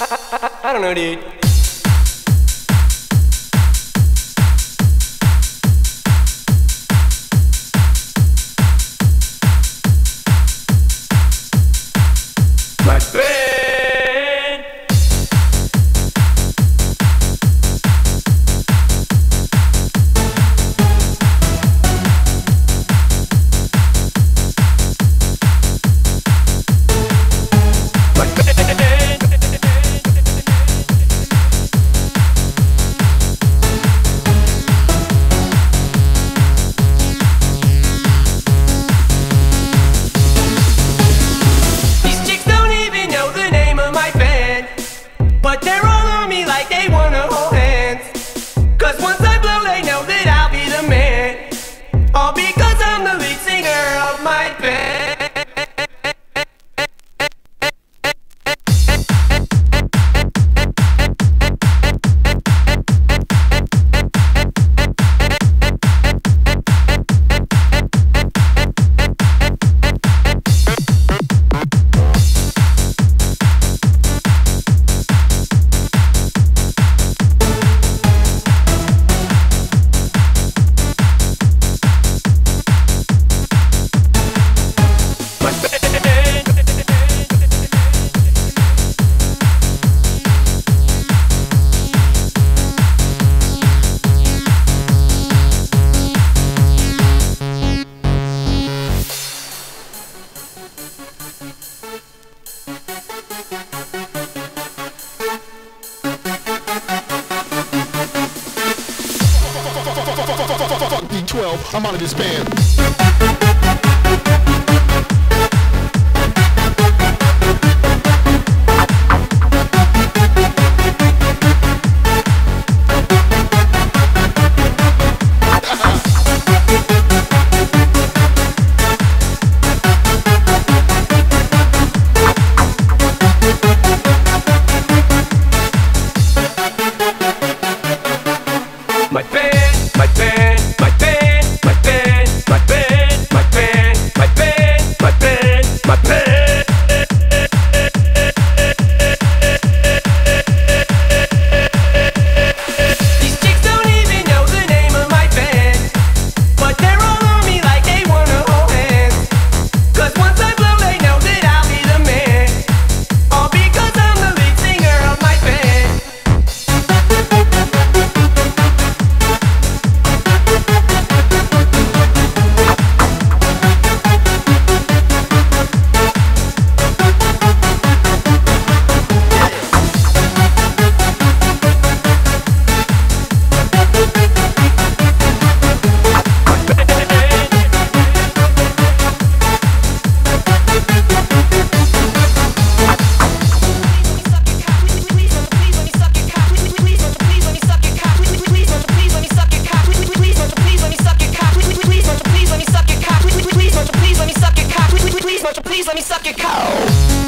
I don't know, dude. My band. But they're all on me like they wanna hold hands. Cause once I blow they know that I'll be the man. All because I'm the lead singer of my band. D12, I'm out of this band. My band, my band, my band, my band, my band, my band, my band, my band, my band. These chicks don't even know the name of my band, but they're all on me like they wanna hold hands. Cause once I blow they know that I'll be the man. All because I'm the lead singer of my band. Please let me suck your cock.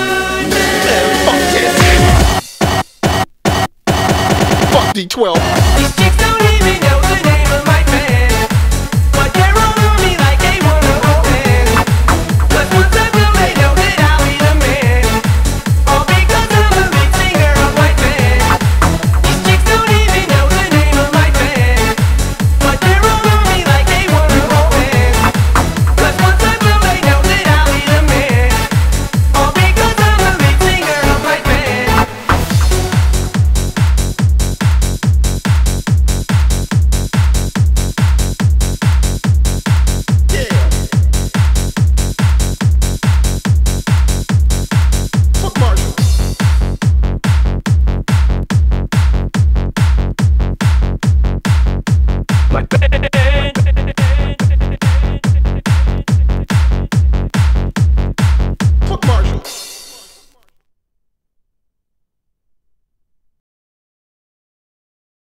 D12.